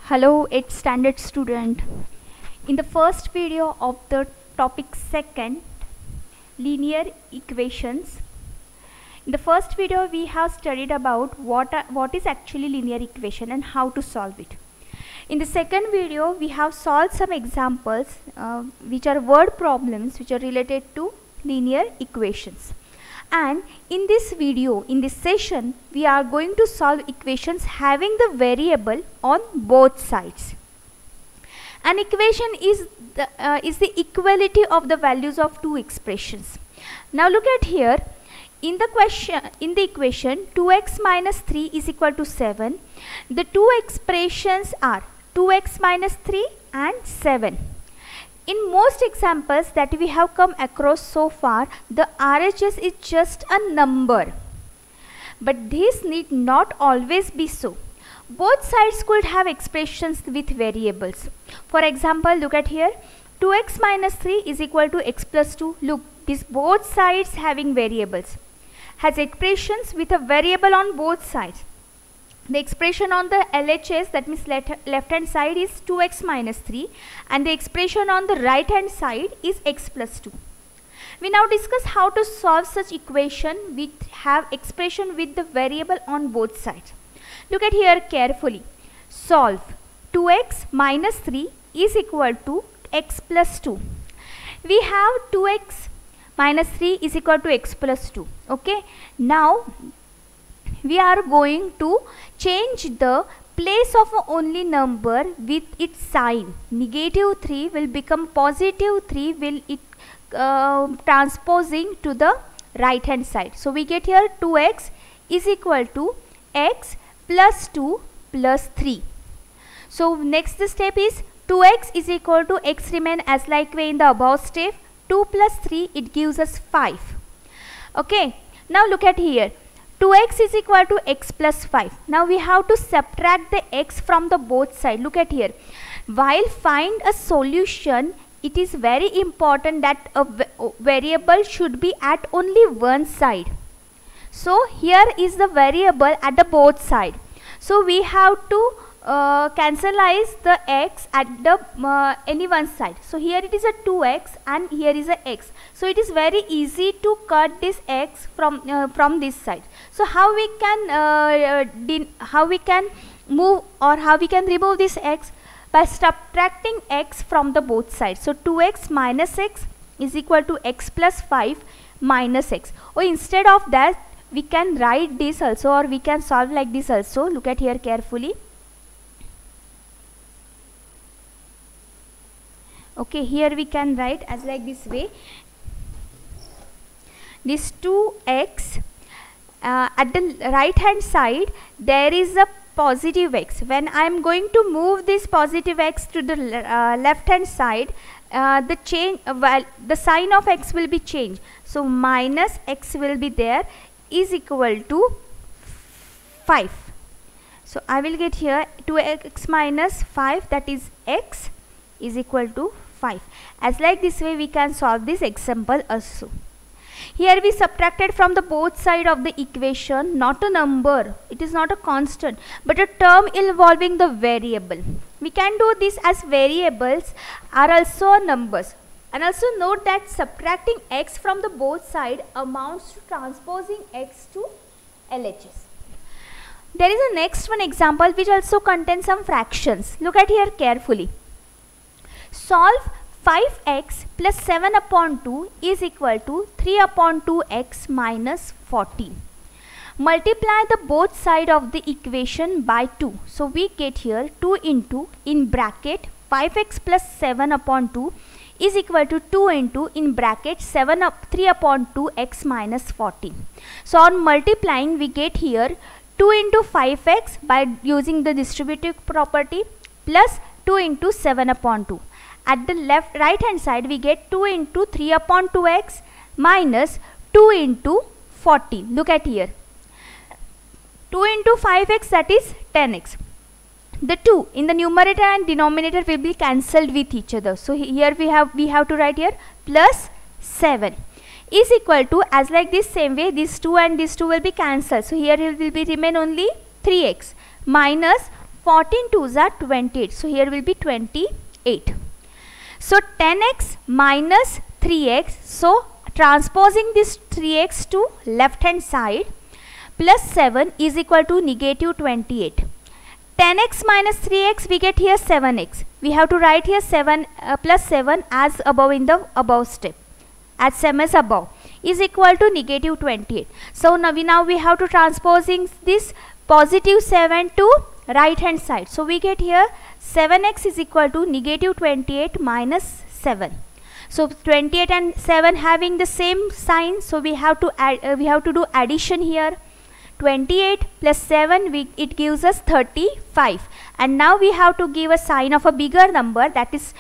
Hello, it's standard student. In the first video of the topic second, linear equations. In the first video we have studied about what is actually linear equation and how to solve it. In the second video we have solved some examples which are word problems which are related to linear equations. And in this video, in this session, we are going to solve equations having the variable on both sides. An equation is the equality of the values of two expressions. Now look at here. In the equation 2x minus 3 is equal to 7. The two expressions are 2x minus 3 and 7. In most examples that we have come across so far, the RHS is just a number. But this need not always be so. Both sides could have expressions with variables. For example, look at here. 2x minus 3 is equal to x plus 2. Look, these both sides having variables. Has expressions with a variable on both sides. The expression on the LHS, that means left hand side, is 2x minus 3 and the expression on the right hand side is x plus 2. We now discuss how to solve such equation which have expression with the variable on both sides. Look at here carefully. Solve 2x minus 3 is equal to x plus 2. We have 2x minus 3 is equal to x plus 2. Okay. Now we are going to change the place of only number with its sign. Negative 3 will become positive 3, will it transposing to the right hand side. So we get here 2x is equal to x plus 2 plus 3. So next step is 2x is equal to x remain as like way in the above step. 2 plus 3, it gives us 5. Okay. Now look at here. 2x is equal to x plus 5. Now we have to subtract the x from the both sides. Look at here. While find a solution, it is very important that a variable should be at only one side. So here is the variable at the both sides. So we have to cancelize the x at the any one side. So here it is a 2x and here is a x. So it is very easy to cut this x from this side. So how we can move or how we can remove this x? By subtracting x from the both sides. So 2x minus x is equal to x plus 5 minus x. Or instead of that we can write this also, or we can solve like this also. Look at here carefully. Okay, here we can write as like this way. This 2x at the right hand side there is a positive x. When I am going to move this positive x to the left hand side, the sign of x will be changed. So minus x will be there is equal to 5. So I will get here 2x minus 5, that is x is equal to 5. As like this way we can solve this example also. Here we subtracted from the both side of the equation not a number, it is not a constant, but a term involving the variable. We can do this as variables are also numbers. And also note that subtracting x from the both side amounts to transposing x to LHS. There is a next one example which also contains some fractions. Look at here carefully. Solve 5x plus 7 upon 2 is equal to 3 upon 2x minus 14. Multiply the both side of the equation by 2. So we get here 2 into in bracket 5x plus 7 upon 2 is equal to 2 into in bracket 3 upon 2x minus 14. So on multiplying we get here 2 into 5x by using the distributive property plus 2 into 7 upon 2. At the right hand side we get 2 into 3 upon 2x minus 2 into 14. Look at here. 2 into 5x, that is 10x. The 2 in the numerator and denominator will be cancelled with each other. So here we have to write here plus 7 is equal to, as like this same way, this 2 and this 2 will be cancelled. So here it will be remain only 3x minus 14 twos are 28. So here will be 28. So 10x minus 3x. So transposing this 3x to left hand side, plus 7 is equal to negative 28. 10x minus 3x, we get here 7x. We have to write here 7 plus 7 as above in the above step, as same as above, is equal to negative 28. So now we have to transposing this positive 7 to right hand side. So we get here 7x is equal to negative 28 minus 7. So 28 and 7 having the same sign, so we have to add, we have to do addition here. 28 plus 7, it gives us 35, and now we have to give a sign of a bigger number, that is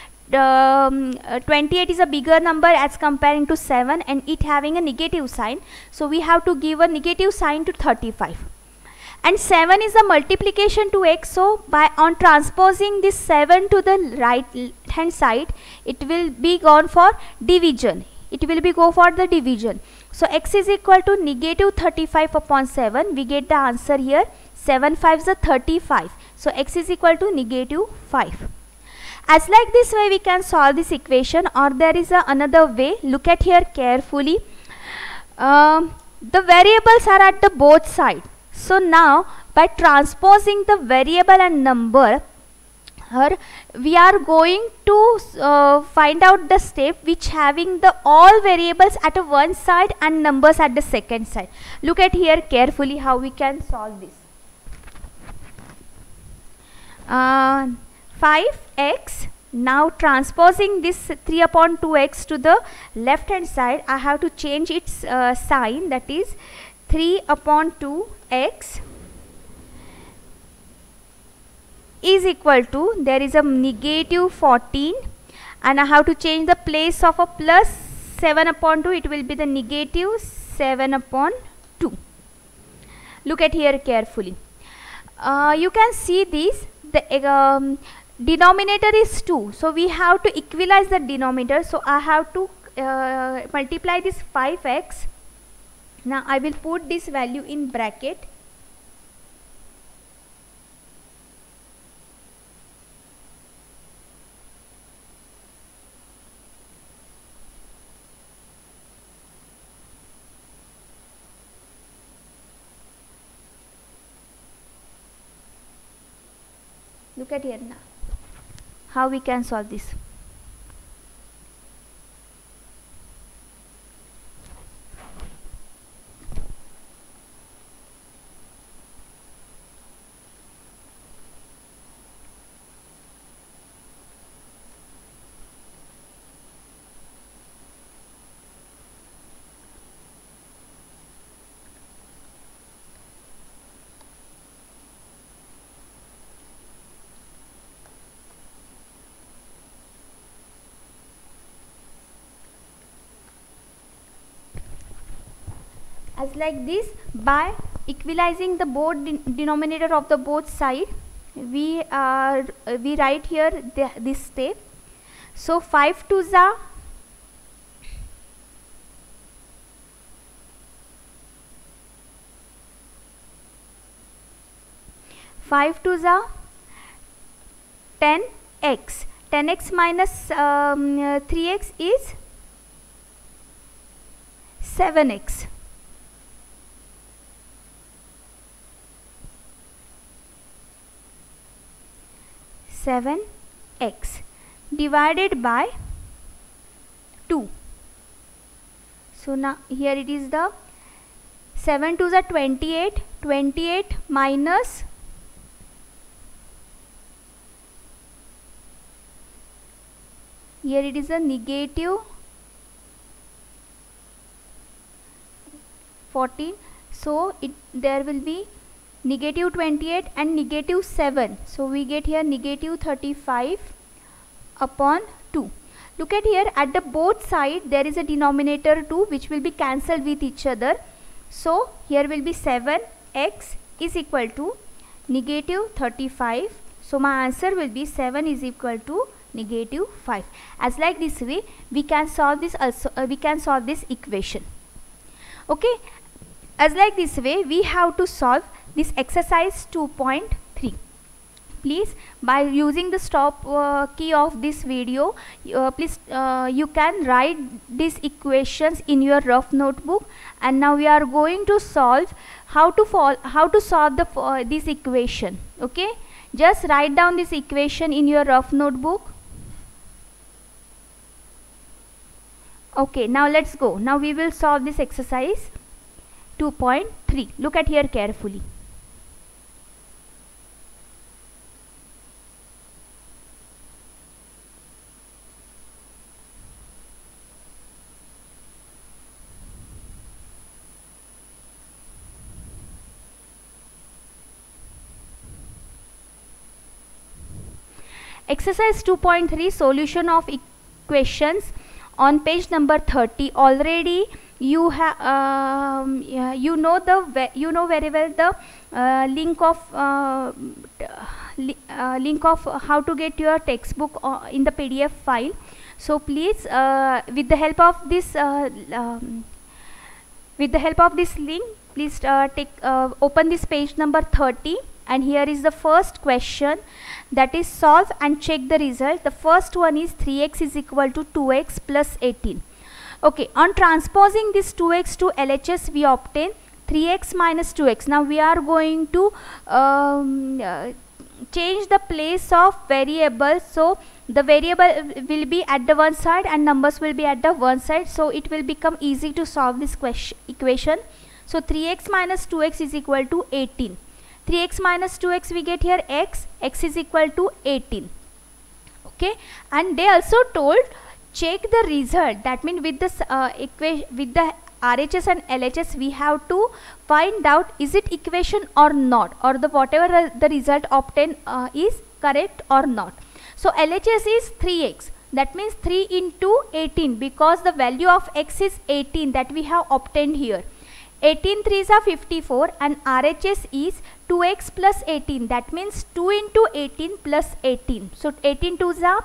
28 is a bigger number as comparing to 7, and it having a negative sign, so we have to give a negative sign to 35. And 7 is a multiplication to x, so by on transposing this 7 to the right hand side, it will be gone for division. It will be go for the division. So x is equal to negative 35 upon 7. We get the answer here. 7 5s are 35. So x is equal to negative 5. As like this way we can solve this equation, or there is another way. Look at here carefully. The variables are at the both sides. So now by transposing the variable and number, we are going to find out the step which having the all variables at one side and numbers at the second side. Look at here carefully how we can solve this. 5x, now transposing this 3 upon 2x to the left hand side, I have to change its sign, that is 3 upon 2x is equal to, there is a negative 14, and I have to change the place of a plus 7 upon 2, it will be the negative 7 upon 2. Look at here carefully. You can see this, the denominator is 2, so we have to equalize the denominator, so I have to multiply this 5x. Now I will put this value in bracket. Look at here now how we can solve this. As like this, by equalizing the both denominator of the both side, we write here this step. So 5 2s are 10x. 10x minus 3x is 7x. 7x divided by 2. So now here it is the 7 2s are 28. 28 minus here it is a negative 14. So there will be negative 28 and negative 7, so we get here negative 35 upon 2. Look at here, at the both side there is a denominator 2 which will be cancelled with each other. So here will be 7x is equal to negative 35. So my answer will be 7 is equal to negative 5. As like this way we can solve this also, we can solve this equation. Okay, as like this way we have to solve this exercise 2.3. Please, by using the stop key of this video, please you can write these equations in your rough notebook. And now we are going to solve how to solve the this equation. Okay, just write down this equation in your rough notebook. Okay, now let's go. Now we will solve this exercise 2.3. Look at here carefully. Exercise 2.3, solution of equations, on page number 30. Already you have you know very well the link of how to get your textbook in the PDF file. So please, with the help of this link, please open this page number 30, and here is the first question, that is solve and check the result. The first one is 3x is equal to 2x plus 18. Okay, on transposing this 2x to LHS, we obtain 3x minus 2x. Now we are going to change the place of variables. So the variable will be at the one side and numbers will be at the one side. So it will become easy to solve this equation. So 3x minus 2x is equal to 18. 3x minus 2x, we get here x is equal to 18. Okay, and they also told check the result. That means with this equation, with the RHS and LHS, we have to find out is it equation or not, or the whatever the result obtained is correct or not. So LHS is 3x, that means 3 into 18, because the value of x is 18 that we have obtained here. 18 3s are 54, and RHS is 2x plus 18, that means 2 into 18 plus 18. So 18 2s are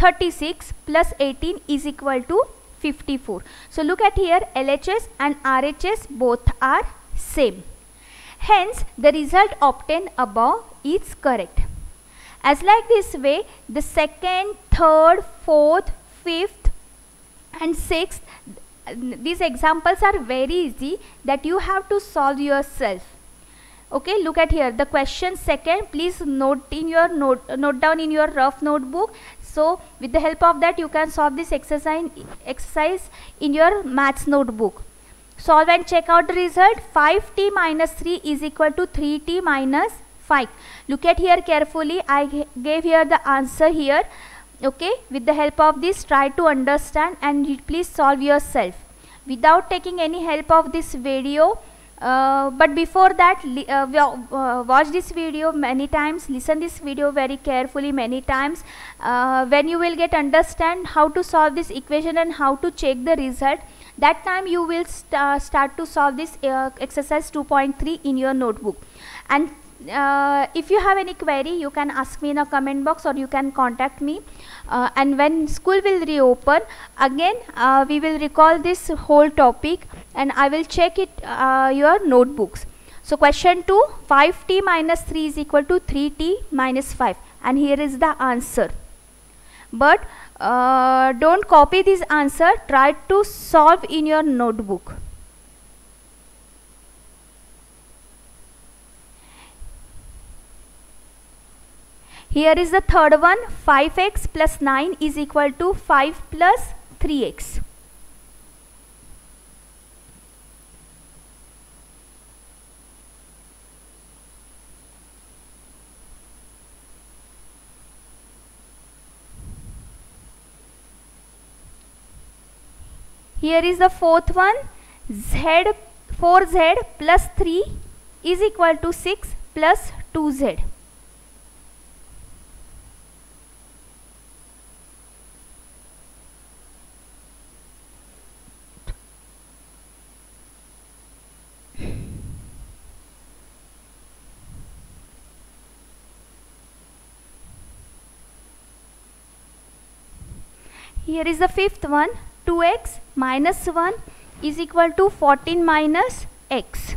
36 plus 18 is equal to 54. So look at here, LHS and RHS both are same. Hence the result obtained above is correct. As like this way, the second, third, fourth, fifth and sixth, these examples are very easy that you have to solve yourself. Okay, look at here the question second. Please note down in your rough notebook. So with the help of that you can solve this exercise in your maths notebook. Solve and check out the result. 5t minus 3 is equal to 3t minus 5. Look at here carefully. I gave here the answer here. Okay, with the help of this try to understand and please solve yourself without taking any help of this video. But before that, watch this video many times, listen this video very carefully many times. When you will get understand how to solve this equation and how to check the result, that time you will start to solve this exercise 2.3 in your notebook. And if you have any query, you can ask me in a comment box or you can contact me. And when school will reopen again, we will recall this whole topic and I will check it your notebooks. So question 2, 5t minus 3 is equal to 3t minus 5, and here is the answer. But don't copy this answer, try to solve in your notebook. Here is the third one, 5x plus 9 is equal to 5 plus 3x. Here is the fourth one, 4z plus 3 is equal to 6 plus 2z. Here is the fifth one, 2x minus 1 is equal to 14 minus x.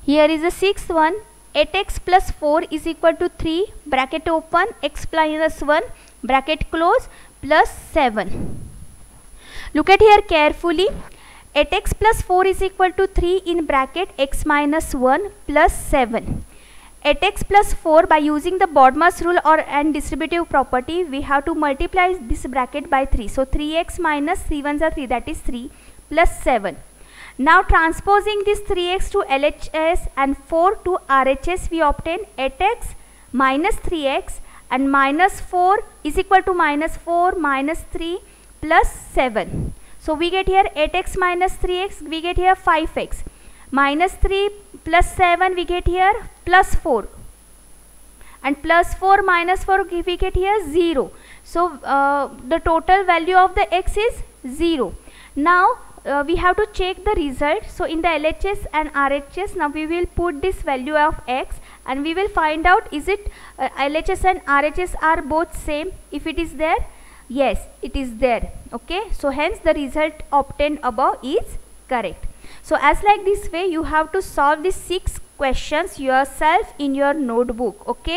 Here is the sixth one. 8x plus 4 is equal to 3, bracket open, x minus 1, bracket close, plus 7. Look at here carefully. 8x plus 4 is equal to 3 in bracket x minus 1 plus 7. 8x plus 4, by using the BODMAS rule and distributive property, we have to multiply this bracket by 3. So 3x minus 3 ones are 3, that is 3, plus 7. Now transposing this 3x to LHS and 4 to RHS, we obtain 8x minus 3x and minus 4 is equal to minus 4 minus 3 plus 7. So we get here 8x minus 3x, we get here 5x. Minus 3 plus 7, we get here plus 4. And plus 4 minus 4, we get here 0. So the total value of the x is 0. Now we have to check the result. So in the LHS and RHS, now we will put this value of x and we will find out is it LHS and RHS are both same. If it is there, yes, it is there. Okay, so hence the result obtained above is correct. So as like this way, you have to solve these 6 questions yourself in your notebook. Okay.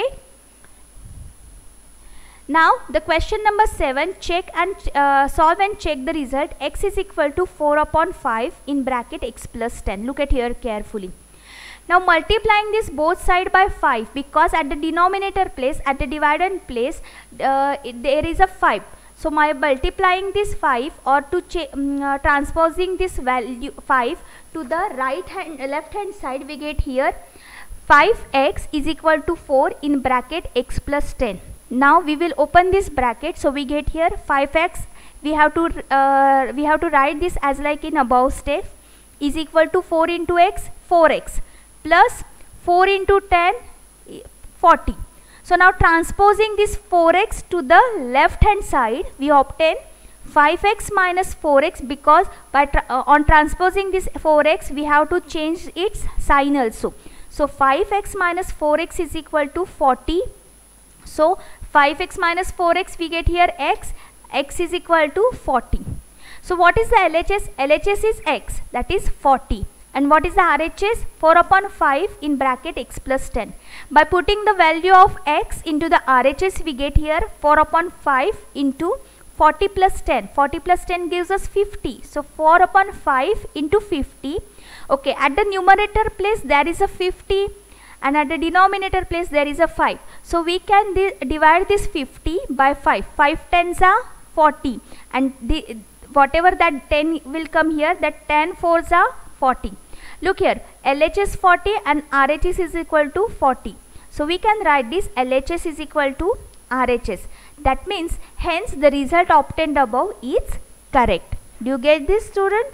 Now the question number 7, check and solve and check the result. X is equal to 4 upon 5 in bracket x plus 10. Look at here carefully. Now multiplying this both side by 5, because at the denominator place, at the dividend place, there is a 5. So by multiplying this 5 or to transposing this value 5 to the left hand side, we get here 5x is equal to 4 in bracket x plus 10. Now we will open this bracket, so we get here 5x. We have to write this as like in above step, is equal to 4 into x, 4x, plus 4 into 10, 40. So now transposing this 4x to the left hand side, we obtain 5x minus 4x, because by on transposing this 4x, we have to change its sign also. So 5x minus 4x is equal to 40. So 5x minus 4x, we get here x is equal to 40. So what is the LHS? LHS is x, that is 40. And what is the RHS? 4 upon 5 in bracket x plus 10. By putting the value of x into the RHS, we get here 4 upon 5 into 40 plus 10. 40 plus 10 gives us 50. So 4 upon 5 into 50. Okay, at the numerator place there is a 50. And at the denominator place there is a 5. So we can divide this 50 by 5. 5 tens are 40. And whatever that 10 will come here, that 10 fours are 40. Look here, LHS 40 and RHS is equal to 40. So we can write this LHS is equal to RHS. That means hence the result obtained above is correct. Do you get this, student?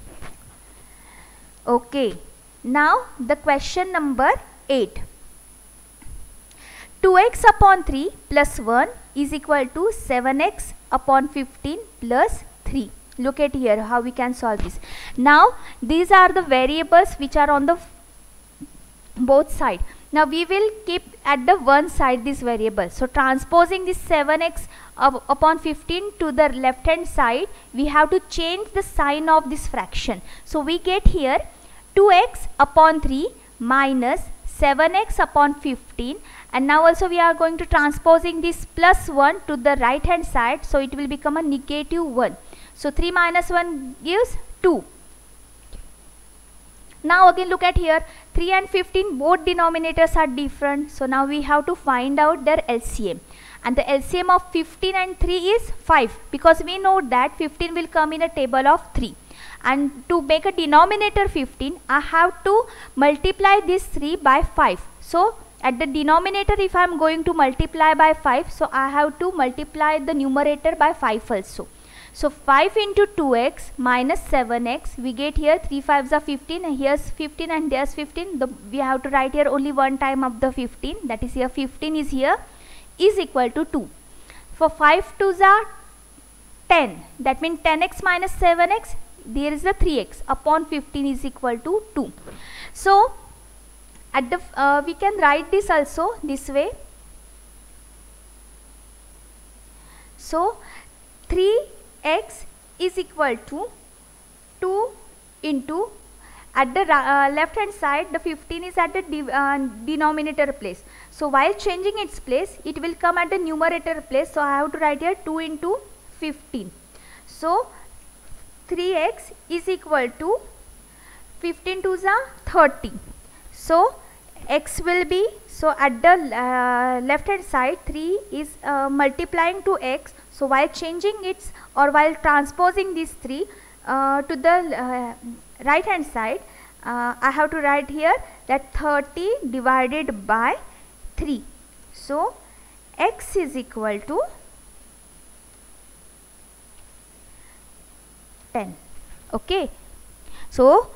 Okay. Now the question number 8. 2x upon 3 plus 1 is equal to 7x upon 15 plus 3. Look at here how we can solve this. Now these are the variables which are on the both side. Now we will keep at the one side this variable. So transposing this 7x upon 15 to the left hand side, we have to change the sign of this fraction. So we get here 2x upon 3 minus 7x upon 15, and now also we are going to transposing this plus 1 to the right hand side, so it will become a negative 1. So 3 minus 1 gives 2. Now again look at here, 3 and 15 both denominators are different, so now we have to find out their LCM, and the LCM of 15 and 3 is 5, because we know that 15 will come in a table of 3. And to make a denominator 15, I have to multiply this 3 by 5. So at the denominator, if I am going to multiply by 5, so I have to multiply the numerator by 5 also. So 5 into 2x minus 7x, we get here 3 5s are 15, and here's 15 and there's 15. We have to write here only one time of the 15, that is here 15 is here, is equal to 2. For 5 2s are 10, that means 10x minus 7x, there is a 3x upon 15 is equal to 2. So at the we can write this also this way. So 3x is equal to 2 into at the left hand side, the 15 is at the denominator place. So while changing its place, it will come at the numerator place. So I have to write here 2 into 15. So 3x is equal to 15 to the 30. So x will be, so at the left hand side 3 is multiplying to x. So while changing its, or while transposing these 3 to the right hand side, I have to write here that 30 divided by 3. So x is equal to 10. Okay, so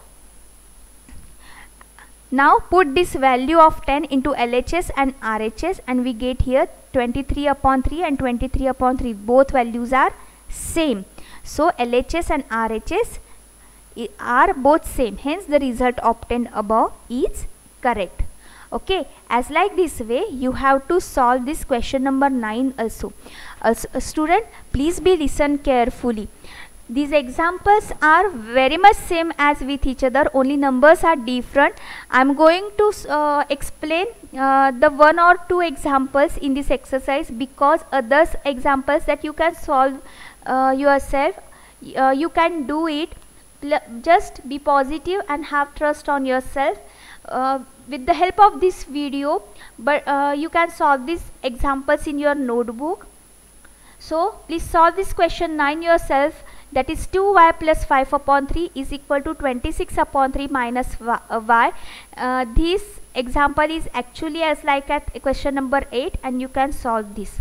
now put this value of 10 into LHS and RHS, and we get here 23 upon 3 and 23 upon 3. Both values are same. So LHS and RHS are both same. Hence the result obtained above is correct. Okay, as like this way you have to solve this question number 9 also. Student, please be listen carefully. These examples are very much same as with each other, only numbers are different. I am going to explain the 1 or 2 examples in this exercise, because others examples that you can solve yourself, you can do it. Just be positive and have trust on yourself. With the help of this video, but you can solve these examples in your notebook. So please solve this question 9 yourself. That is 2y plus 5 upon 3 is equal to 26 upon 3 minus y. This example is actually as like at question number 8, and you can solve this.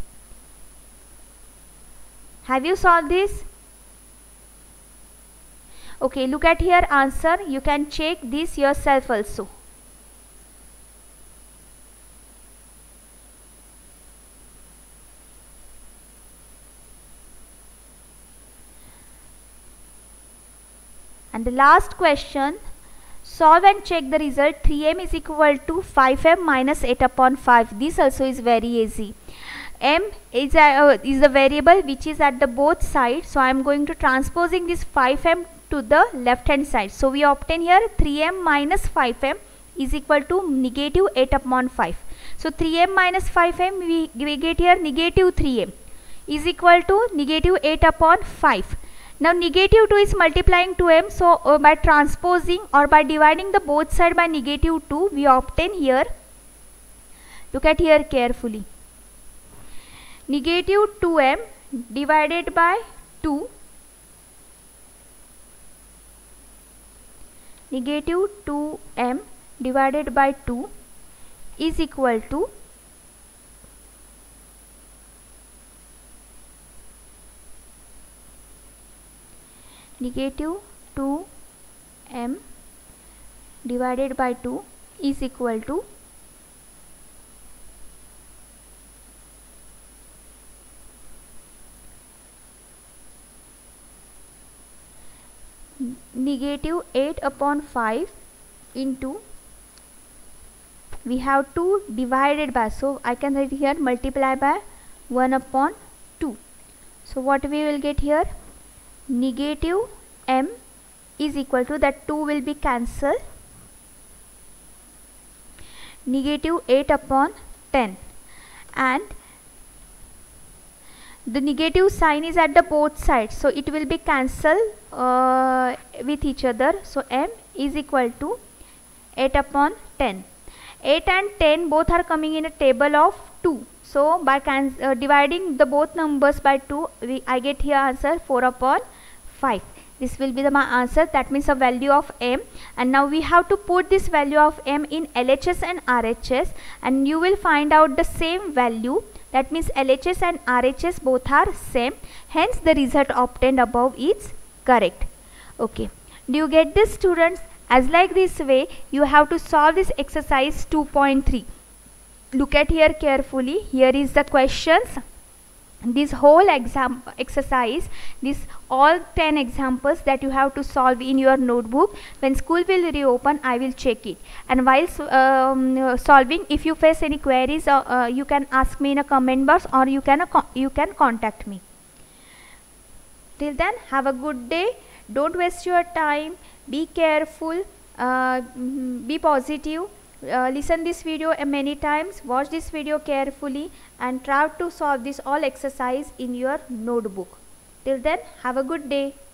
Have you solved this? Okay, look at here answer. You can check this yourself also. And the last question, solve and check the result. 3m is equal to 5m minus 8 upon 5. This also is very easy. M is the variable which is at the both sides. So I am going to transposing this 5m to the left hand side. So we obtain here 3m minus 5m is equal to negative 8 upon 5. So 3m minus 5m we get here negative 3m is equal to negative 8 upon 5. Now negative 2 is multiplying 2m, so by transposing or by dividing the both side by negative 2, we obtain here, look at here carefully, negative 2m divided by 2, negative 2m divided by 2 is equal to negative 2m divided by 2 is equal to negative 8 upon 5 into, we have 2 divided by, so I can write here multiply by 1 upon 2. So what we will get here, negative m is equal to, that 2 will be cancelled, negative 8 upon 10, and the negative sign is at the both sides, so it will be cancelled with each other. So m is equal to 8 upon 10. 8 and 10 both are coming in a table of 2. So by dividing the both numbers by 2, I get here answer 4 upon 5. This will be my answer. That means a value of m. And now we have to put this value of m in LHS and RHS, and you will find out the same value. That means LHS and RHS both are same. Hence the result obtained above is correct. Okay. Do you get this, students? As like this way, you have to solve this exercise 2.3. Look at here carefully. Here is the questions. This whole exercise, this all 10 examples that you have to solve in your notebook. When school will reopen, I will check it. And while solving, if you face any queries, you can ask me in a comment box, or you can contact me. Till then, have a good day. Don't waste your time. Be careful. Be positive. Listen this video many times, watch this video carefully, and try to solve this all exercise in your notebook. Till then, have a good day.